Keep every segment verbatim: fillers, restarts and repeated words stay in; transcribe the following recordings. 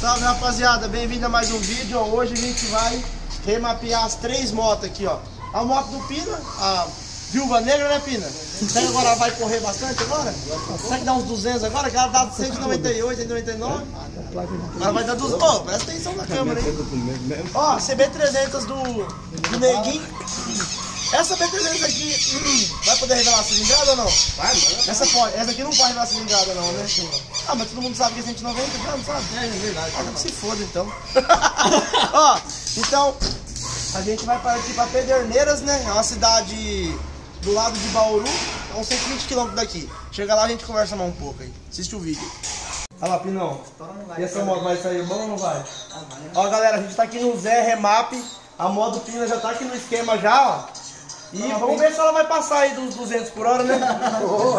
Salve, rapaziada, bem-vindo a mais um vídeo. Hoje a gente vai remapear as três motos aqui, ó. A moto do Pina, a Viúva Negra, né, Pina? Será que agora vai correr bastante agora? Será que dá uns duzentos agora? Que ela dá cento e noventa e oito, cento e noventa e nove? Ela vai dar duzentos. Ó, oh, presta atenção na câmera, hein? Ó, C B trezentos do, do Neguinho. Essa B trezentos aqui, hum, vai poder revelar a cilindrada ou não? Vai, vai. Essa pode, essa aqui não pode revelar a cilindrada não, né? Ah, mas todo mundo sabe que é cento e noventa, já não sabe? É, é verdade. Ah, se foda então. Ó, então, a gente vai partir pra Pederneiras, né? É uma cidade do lado de Bauru, é uns cento e vinte quilômetros daqui. Chega lá, a gente conversa mais um pouco aí. Assiste o vídeo. Olha lá, Pinão. E essa moto vai sair bom ou não vai? Ó, galera, a gente tá aqui no Zé Remap. A moto do Pina já tá aqui no esquema já, ó. E vamos ver se ela vai passar aí dos duzentos por hora, né? Oh,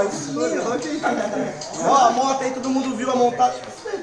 ó, a moto aí, todo mundo viu a montada.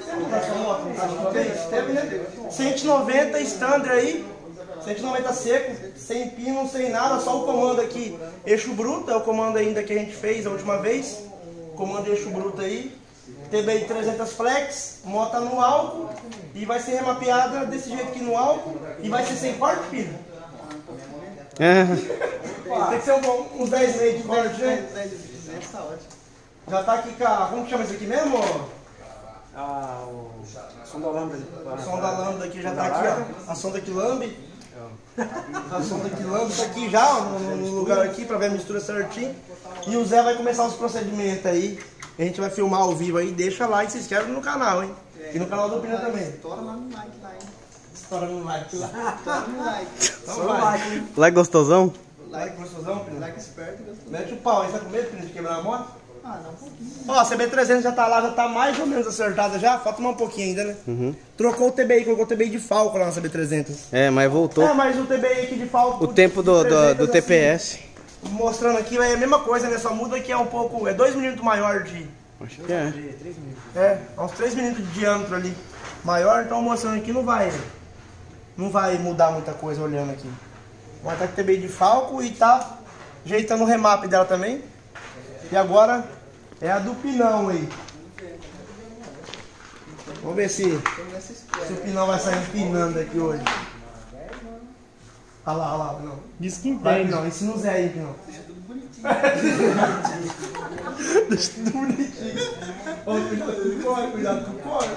cento e noventa standard aí, cento e noventa seco, sem pino, sem nada, só o comando aqui. Eixo bruto, é o comando ainda que a gente fez a última vez. Comando eixo bruto aí. T B I trezentos flex, moto no álcool. E vai ser remapeada desse jeito aqui no álcool. E vai ser sem corte, pino. É. Tem que ser um, uns dez meio de corte, né? dez tá ótimo. Já tá aqui com a... Como que chama isso aqui mesmo? Ah, o som da lâmpada. O som da lâmpada aqui já tá aqui, ó. A sonda que lambe. A sonda que lambe tá aqui já, ó, no, no lugar aqui, pra ver a mistura certinho. E o Zé vai começar os procedimentos aí. A gente vai filmar ao vivo aí. Deixa like e se inscreve no canal, hein? E no canal do Pina também. Estoura lá no like lá, hein? Estoura no like lá. Estoura no like. Então vai. Like gostosão? Like gostosão, Pina? Like esperto e gostoso. Mete o pau aí, tá com medo, Pina, de quebrar a moto? Ah, não, um pouquinho. Ó, a C B trezentos já tá lá, já tá mais ou menos acertada já. Falta mais um pouquinho ainda, né? Uhum. Trocou o T B I, colocou o T B I de Falco lá na C B trezentos. É, mas voltou. É, mas o T B I aqui de Falco... O tempo do, do, do T P S. Assim, mostrando aqui, é a mesma coisa, né? Só muda que é um pouco... É dois milímetros maior de... Acho que é. É, uns três milímetros de diâmetro ali. Maior, então mostrando aqui não vai... Não vai mudar muita coisa olhando aqui. Vai estar com o T B I de Falco e tá ajeitando o remap dela também. E agora é a do Pinão aí. Vamos ver se, se o Pinão vai sair empinando aqui hoje. Olha lá, olha lá, Pinão. Diz que Vai, entende. Pinão, ensina o Zé aí, Pinão. Deixa tudo bonitinho. Deixa tudo bonitinho. Ó, cuidado com o corre, cuidado com o corre.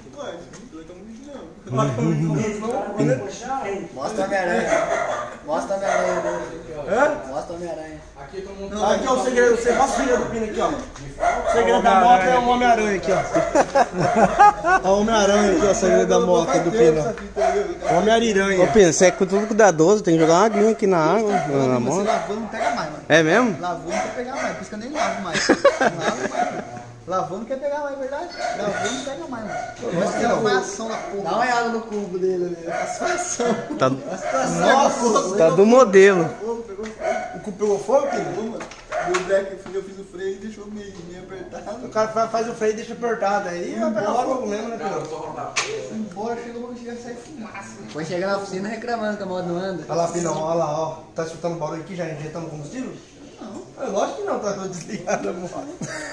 Mostra a Homem-Aranha. Mostra a Homem-Aranha. Hã? Mostra a Homem-Aranha. Aqui é o segredo, você mostra o segredo do Pino aqui, ó. O segredo da moto é o Homem-Aranha aqui, ó. O Homem-Aranha aqui, ó, o segredo da moto do Pino. Homem-Aranha. Ô, Pina, você é tudo cuidadoso, tem que jogar uma aguinha aqui na água, na Você moto. lavou, não pega mais, mano. É mesmo? Lavou, não quer pegar mais. Por isso que eu nem lavo mais. Não lavo mais. Lavou, não quer pegar mais, é verdade? Lavou, não pega mais, mano. Mas tem uma ação da porra. Dá uma olhada no cubo dele ali. A situação. Tá, Nossa, tá do modelo. o cu pegou fogo, Pino? O breque, eu fiz o freio e deixou meio, meio apertado. O cara faz o freio e deixa apertado. Aí vai pegar fogo mesmo, né, Pino? Embora, chegou pra chegar a sair fumaça. Foi chegar na oficina reclamando que a moto não anda. Olha lá, Pinão, olha lá, ó. Tá escutando barulho aqui já injetando combustível? Não. É lógico que não, tá desligado a moto.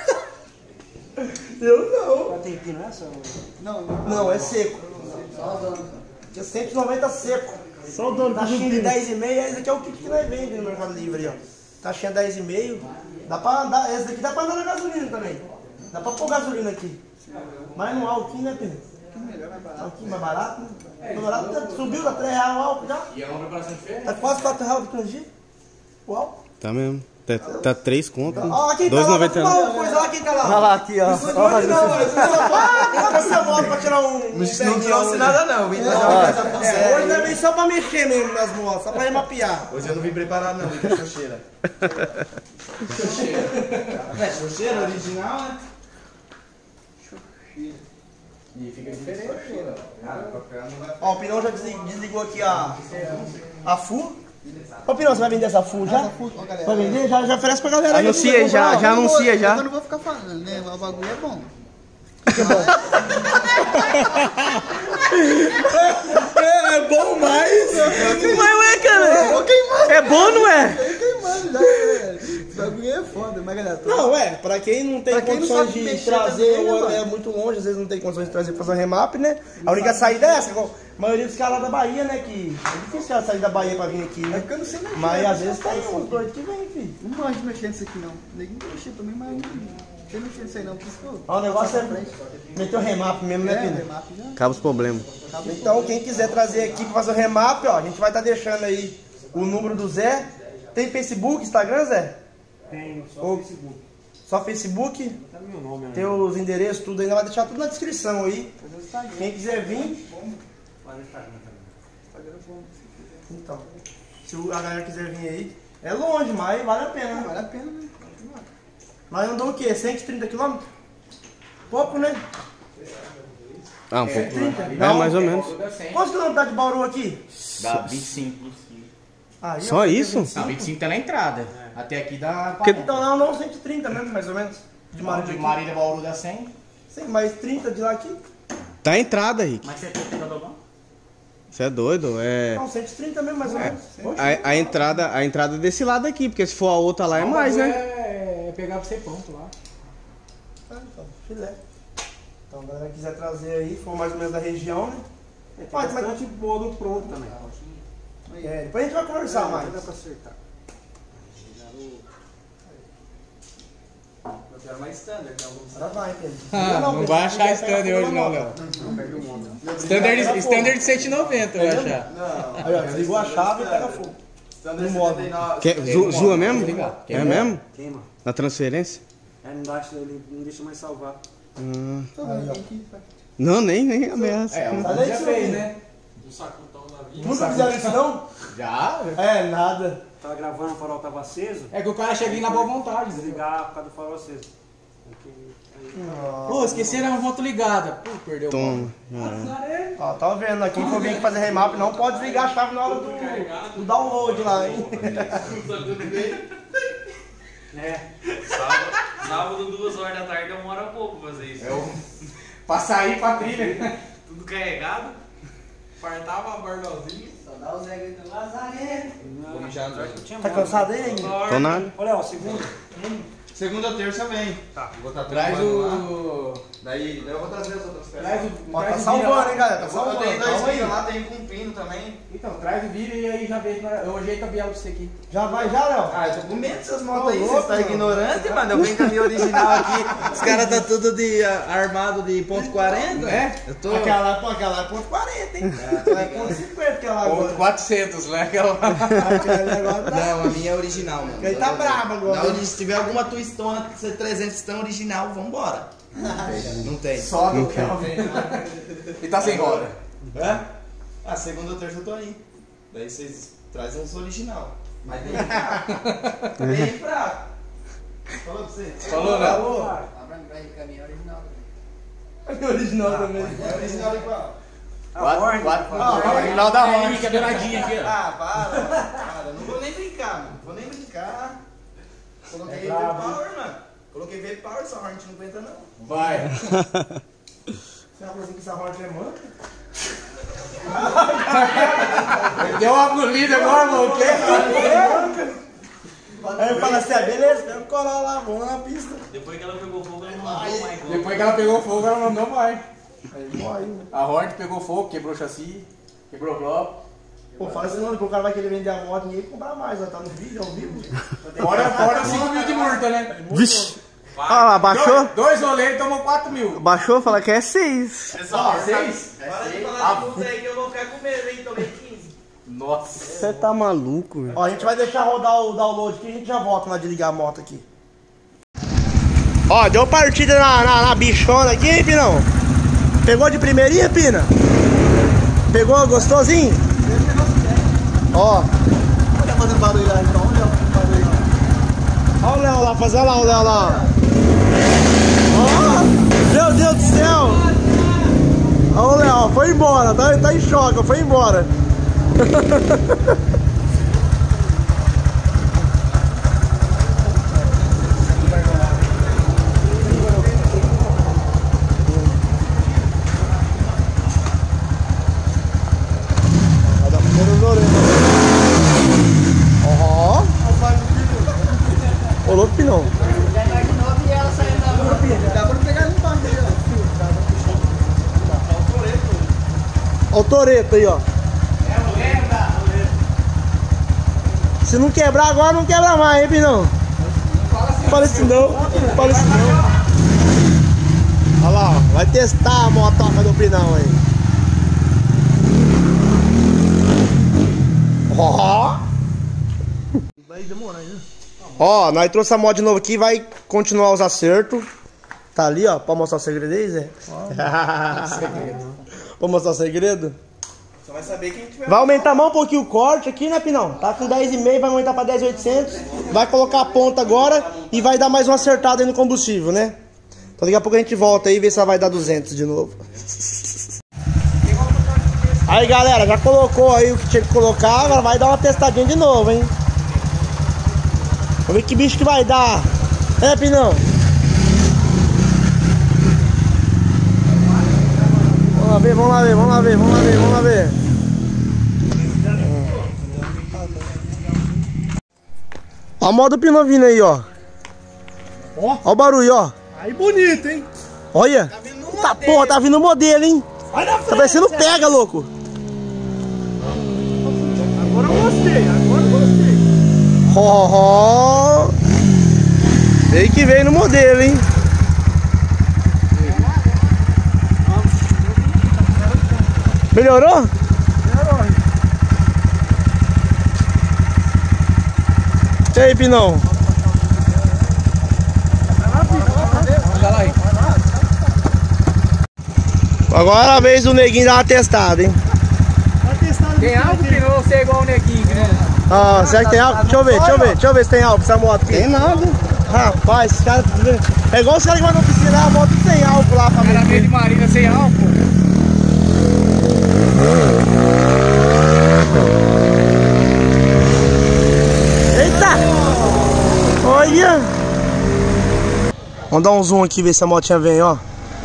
Eu não. Tem pino essa? Não, não. Não, é seco. Só o dono. É cento e noventa seco. Só o dono do Taxinha de pino. dez e meio, esse aqui é o kit que nós vendemos no Mercado Livre, ó. Taxinha dez e meio. Dá pra andar, esse daqui dá pra andar na gasolina também. Dá pra pôr gasolina aqui. Mas no álcool, né, Pino? Melhor, mais barato. Álcool mais barato, né? Mais barato, já subiu, tá três reais o álcool já. E é uma preparação diferente. Tá quase quatro reais do canji. O álcool. Tá mesmo. Tá, tá três conto. Ó, quem tá dois e lá, noventa e vai nove. fumar uma coisa lá, quem tá lá? Olha lá aqui, ó. Isso não, não, isso não pode essa moto pra tirar um... Não trouxe nada não, vim trazer uma coisa pra É, hoje não é bem só pra mexer mesmo nas motos, só pra remapear. Hoje eu não vim preparado não, vim com a xoxeira. É, xoxeira original, né? E fica diferente. Ó, o Pinão já desli- desligou aqui a, a full. Ô, Pinão, você vai vender essa full já? Ó, galera. Vai vender? Já, já oferece pra galera aí. Anuncia aí, já, já anuncia já. Eu não vou ficar falando, né? O bagulho é bom. É, é bom, mas... Mas ué, cara, é bom, não é? Queimando já, galera. bagulho é foda, mas galera. tô- Não, é, pra quem não tem Pra quem não condições sabe de mexer trazer, também, né, ou mano? é muito longe, às vezes não tem condições de trazer pra fazer remap, né? A única saída é essa, igual a maioria dos caras lá da Bahia, né? Que é difícil ela sair da Bahia pra vir aqui, É né? porque eu não sei mexer. Mas eu às não vezes sei tem fazer. uns doidos que vem, filho. Não gosto de mexer nisso aqui não. Ninguém vai mexer também, mas eu não sei mexer nisso aí não. Por isso que eu- Ó, o negócio Passa pra é frente. meter o remap mesmo, né, É, filho? remap já. Acaba os problemas. Então, quem quiser trazer aqui pra fazer o remap, ó, a gente vai estar deixando aí o número do Zé. Tem Facebook, Instagram, Zé? Tem só Ô. Facebook. Só Facebook? Tá no meu nome, né? Tem os endereços, tudo ainda vai deixar tudo na descrição aí. Fazer o Instagram. Quem quiser vir, Lá no Instagram também. Instagram é bom. então. Se a galera quiser vir aí, é longe, mas vale a pena, né? Vale a pena, né? Nós andamos o quê? cento e trinta quilômetros? Pouco, né? Ah, um pouco. trinta? É, Não. mais ou menos. Quantos quilômetros dá de Bauru aqui? Dá vinte e cinco. Aí, Só ó, isso? vinte e cinco. Não, vinte e cinco tá na entrada. Até aqui dá Que- quarenta. Então não, não, cento e trinta mesmo, mais ou menos. De De Marília aqui. Marília Bauru dá cem. Sim, mais trinta de lá aqui. Tá a entrada, Rick. Mas você tem pegado bom? Você é doido? É. Não, cento e trinta mesmo, mais ou menos. A, a entrada, a entrada é desse lado aqui, porque se for a outra lá é mais, né? É, é pegar pra você ponto lá. Ah, então, filé. Então, a galera quiser trazer aí, for mais ou menos da região, né? É, tem Pode, mas- bastante bolo pronto também. É, depois a gente vai conversar Não, mais. Dá pra acertar. Eu quero mais standard, né? Alguns- Agora vai, Pedro. Ah, não vai achar standard hoje não, Léo. Standard, standard cento e noventa vai achar. Não. Aí, ó, desligou a chave e pega fogo. Standard No modo. setenta e nove. Quer, zu- zoa mesmo? Ligar. É mesmo? Queima. Na transferência? É, não, dá, ele não deixa mais salvar. Ah, Tô vendo aqui. não, nem, nem ameaça. É, um Sai daí, já seu fez, filho. né? Nunca fizeram isso, não? Já? É, nada. Tava gravando, o farol tava aceso. É que o cara chega aí na boa vontade. desligar. Desligar por causa do farol aceso. Porque aí- Pô, esqueceram a moto ligada. Pô, perdeu o Toma. Ó, tá vendo? Aqui quem for vir aqui fazer remap não pode desligar a chave na hora do, do download lá, hein? É. Sábado, sábado, duas horas da tarde, demora pouco pra fazer isso. É o... Pra sair pra trilha. Tudo carregado. Fartava a barbalzinha. Só dá o Zé gritando, Lazareno. Vou mijar no Eu tinha Tá moto. cansado aí ainda? Tô nada. Ô, Léo, segundo. Segunda, terça vem. Tá. Vou estar Traz o... Daí eu vou trazer as outras peças. Traz o... Ó, traz tá o salvando, vira lá. hein, galera? Tá Eu salvando. tenho dois Calma aí. vídeos lá, tem com pino também. Então, traz o vira e aí já vê. Eu ajeito a biela pra você aqui. Já vai, já, Léo? Ah, eu tô com medo dessas motos Ô, aí, louco, vocês estão mano. ignorantes, mano. Eu venho com a minha original aqui. Os caras tá tudo de ah, armado de ponto quarenta. É? Eu tô. Aquela, pô, aquela é ponto quarenta, hein? Aquela é ponto cinquenta, aquela Ponto agora. quatrocentos, né? Aquela... Aquela agora tá... Não, a minha é original, mano. Ele tá brabo agora. Não, se tiver alguma twistona trezentos tão original, vambora. Não tem. Só do carro. E tá sem roda. É? Ah, segunda ou terça eu tô aí. Daí vocês trazem uns original. Mas bem fraco. Bem fraco. Falou pra você. Falou, né? Falou. Lá pra mim, pra mim é original. É original também. É original igual. A Horn. Ah, Original da Horn. Que é douradinha aqui, ó. Ah, para. Para, não vou nem brincar, mano. Vou nem brincar. Coloquei É V brabo. Power, mano. Coloquei V Power, essa Hornet não aguenta não. Vai. Você tá falando que essa roda é manca? Deu uma agulhada agora, mano. O quê? Aí eu falo assim, ah, beleza, pega o coral lá, vamos lá na pista. Depois que ela pegou fogo, ela não mandou mais. Depois que ela pegou fogo, ela mandou mais. Aí morre, né? A Hornet pegou fogo, quebrou o chassi, quebrou o bloco. Pô, fala assim não, depois o cara vai querer vender a moto e ninguém comprar mais, ó, tá no vídeo, ao vivo. Fora, fora cinco mil de multa, né? Vixe. Ah lá, baixou? Dois, dois roleiros tomou quatro mil. Baixou, fala que é seis. Ó, seis? Para de falar de multa aí que eu vou ficar com medo, hein? Tomei quinze. Nossa. Você tá maluco, velho. Ó, a gente vai deixar rodar o download aqui e a gente já volta lá de ligar a moto aqui. Ó, deu partida na, na, na bichona aqui, hein, Pinão? Pegou de primeirinha, Pina? Pegou gostosinho? Ó. Olha fazendo barulho lá então, olha o barulho lá. Olha o Léo lá, fazer lá, o Léo lá. Ó, meu Deus do céu. Olha o Léo, foi embora, tá, tá em choque, foi embora. Vai dar primeiro os orelhas. Ó. Ô Ó o Toreto aí, ó. Se não quebrar agora, não quebra mais, hein, Pinão? Não fala assim não. Não fala assim não. Olha lá, ó. Vai testar a motoca do Pinão aí. Ó. Vai demorar ainda. Ó, nós trouxemos a moto de novo aqui, vai continuar os acertos. Tá ali, ó, pra mostrar o segredo aí, Zé? Pra mostrar o segredo? Só vai saber quem tiver. Vai aumentar mais um pouquinho o corte aqui, né, Pinão? Tá com dez e meio, vai aumentar pra dez mil e oitocentos. Vai colocar a ponta agora e vai dar mais uma acertada aí no combustível, né? Então daqui a pouco a gente volta aí e vê se ela vai dar duzentos de novo. Aí, galera, já colocou aí o que tinha que colocar, agora vai dar uma testadinha de novo, hein? Vamos ver que bicho que vai dar. É, Pinão? Vamos lá ver, vamos lá ver, vamos lá ver, vamos lá ver, vamos lá ver. Ó a moto do Pinão vindo aí, ó. Ó. Ó o barulho, ó. Aí bonito, hein? Olha. Tá, porra, tá vindo o modelo, hein? Tá parecendo pega, louco. Agora eu gostei, agora eu gostei. Ó, ó. Veio que veio no modelo, hein? Melhorou? Melhorou. E aí, Pinão? Olha lá aí. Agora é a vez do neguinho dar uma testada, hein? Tem algo que não ser igual o neguinho, né? Ah, será que tem álcool? Deixa eu ver, deixa eu ver, deixa eu ver se tem álcool essa moto aqui. Tem nada. Rapaz, esses caras. É igual os caras que vão na oficina, a moto tem álcool lá pra Cara meio de marina sem álcool. Eita! Olha! Vamos dar um zoom aqui, ver se a motinha vem, ó.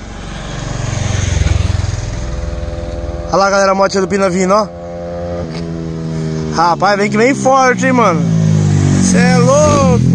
Olha lá, galera, a motinha do Pina vindo, ó. Rapaz, vem que vem forte, hein, mano. Cê é louco!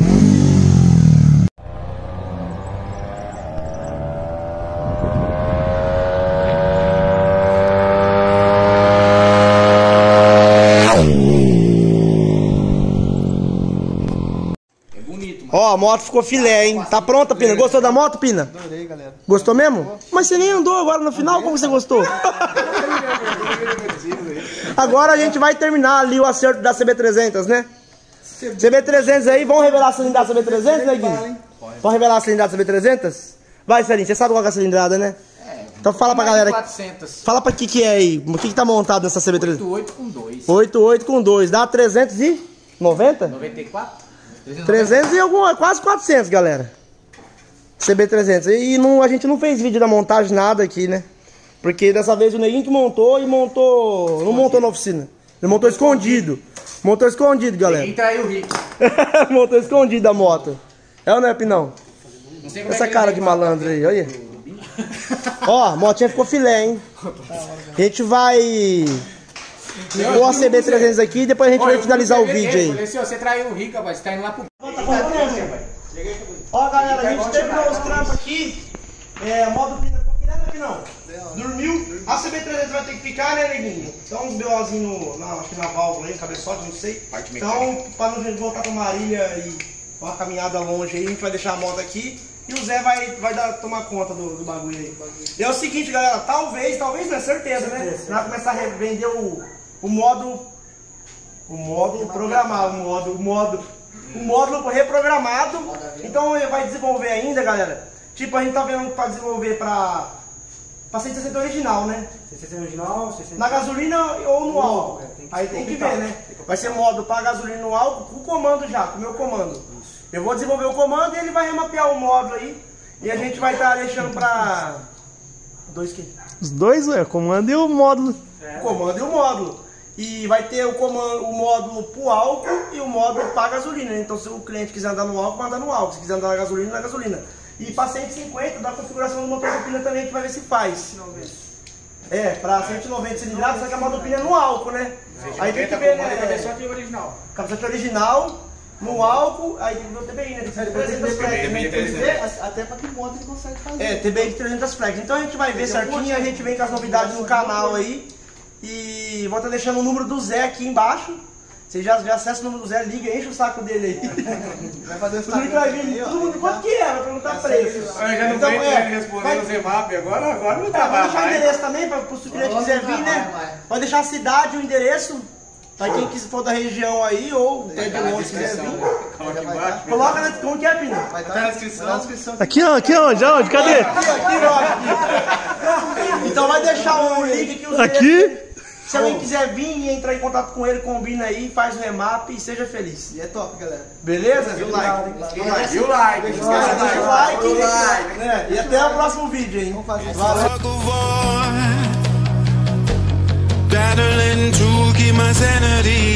Ó, a moto ficou filé, hein? Tá pronta, Pina? Gostou da moto, Pina? Adorei, galera. Gostou mesmo? Mas você nem andou agora no final, como você gostou? Agora a gente vai terminar ali o acerto da C B trezentos, né? C B trezentos aí, vamos revelar a cilindrada da C B trezentos, né, Guinho? Vamos revelar a cilindrada da C B trezentos? Vai, Celinho, você sabe qual é a cilindrada, né? Então fala pra galera. quatrocentos. Fala pra que que é aí, o que que tá montado nessa C B trezentos? oito oito com dois. oito oito com dois, dá trezentos e noventa? noventa e quatro? trezentos e alguma, quase quatrocentos, galera. C B trezentos. E não, a gente não fez vídeo da montagem, nada aqui, né? Porque dessa vez o neguinho que montou e montou... Escondido. Não montou na oficina. Ele montou escondido. Montou escondido, galera. Ninguém traiu o Rick. Montou escondido a moto. É ou não é, Pinão? Não sei como Essa é que cara ele de vai malandro aí, olha. Ó, a motinha ficou filé, hein? A gente vai... Pôr a C B trezentos aqui e depois a gente vai finalizar o vídeo aí. Falei assim, ó, você traiu o Rick, rapaz. Você tá indo lá pro... Ó, galera, a gente terminou os trampos aqui. É, a moto do Pina ficou filé aqui não. Dormiu. A C B trezentos vai ter que ficar, né, neguinho? Então uns BOzinhos, acho que na válvula aí, no cabeçote, não sei. Então, pra não voltar pra Marília e uma caminhada longe aí, a gente vai deixar a moto aqui. E o Zé vai, vai dar, tomar conta do, do bagulho aí. E é o seguinte, galera, talvez, talvez não é certeza, né? Você vai começar a vender o, o modo. O módulo programado, o modo, o modo, o módulo reprogramado. Então vai desenvolver ainda, galera. Tipo, a gente tá vendo pra desenvolver pra, pra cento e sessenta original, né? cento e sessenta original, sessenta... Na gasolina ou no álcool. Aí tem que ver, né? Vai ser módulo pra gasolina no álcool com o comando já, com o meu comando. Eu vou desenvolver o comando e ele vai remapear o módulo aí. E a gente vai estar tá deixando pra... Dois que? Os dois, ué, o comando e o módulo. É. O comando e o módulo. E vai ter o, comando, o módulo pro álcool e o módulo pra gasolina. Então se o cliente quiser andar no álcool, vai andar no álcool. Se quiser andar na gasolina, na gasolina. E pra cento e cinquenta, da configuração do motor do Pina também, a gente vai ver se faz. É, pra cento e noventa cilindradas, só que a moto do Pina é no álcool, né? Aí tem que ver, né? Cabeçote original. Cabeçote original, no álcool, aí tem que ver o T B I, né? Tem que ser trezentas flex. Até pra que moto ele consegue fazer. É, T B I de trezentas flex. Então a gente vai ver certinho, a gente vem com as novidades no canal aí. E vou estar deixando o número do Zé aqui embaixo. Você já, já acessa o número do Zé, liga, enche o saco dele aí. Vai fazer o Tudo que vai vir, todo mundo, quanto que é? Vai perguntar preço. Eu já não Então, veio é, ele respondendo vai- o Zemap, agora, agora não Tá, tá vou deixar o mais. endereço também, para o cliente que quiser vir, né? Pode deixar a cidade, o endereço. Pra quem quiser for da região aí, ou até de longe quiser vir. Coloca embaixo. Coloca na. Como que é, Pina? Vai estar na descrição. Na descrição. Aqui, ó, aqui onde? Onde? Cadê? Aqui, aqui, ó, aqui. Então vai deixar o link aqui. Os Aqui? endereços. Se alguém quiser vir e entrar em contato com ele, combina aí, faz o remap e seja feliz. E é top, galera. Beleza? E o like. E o like. Deixa o like. O like. É, e até o próximo vídeo, hein? Vamos fazer isso. Valeu. Tug of war, battling to keep my sanity.